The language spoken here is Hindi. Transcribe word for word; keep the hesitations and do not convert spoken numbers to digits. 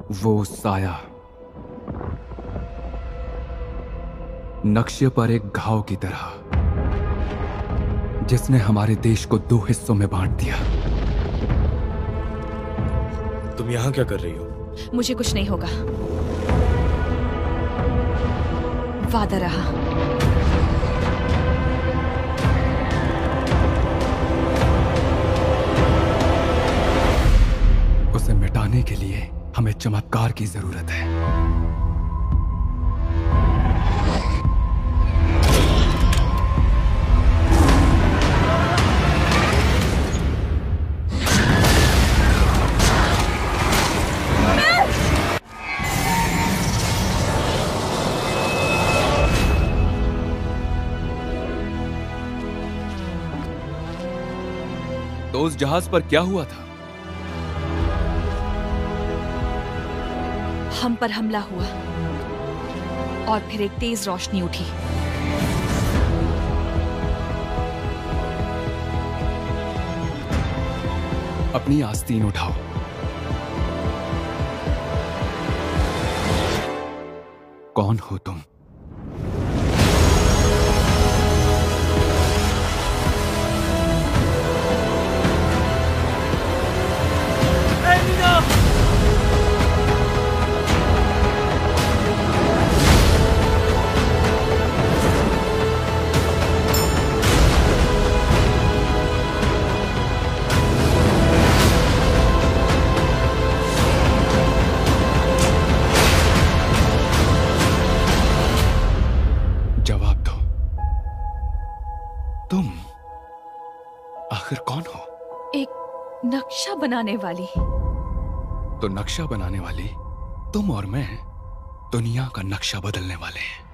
वो साया नक्शे पर एक घाव की तरह, जिसने हमारे देश को दो हिस्सों में बांट दिया। तुम यहां क्या कर रही हो? मुझे कुछ नहीं होगा, वादा रहा। उसे मिटाने के लिए हमें चमत्कार की जरूरत है। तो उस जहाज पर क्या हुआ था? हम पर हमला हुआ और फिर एक तेज रोशनी उठी। अपनी आस्तीन उठाओ। कौन हो तुम? जवाब दो, तुम आखिर कौन हो? एक नक्शा बनाने वाली। तो नक्शा बनाने वाली तुम और मैं दुनिया का नक्शा बदलने वाले हैं।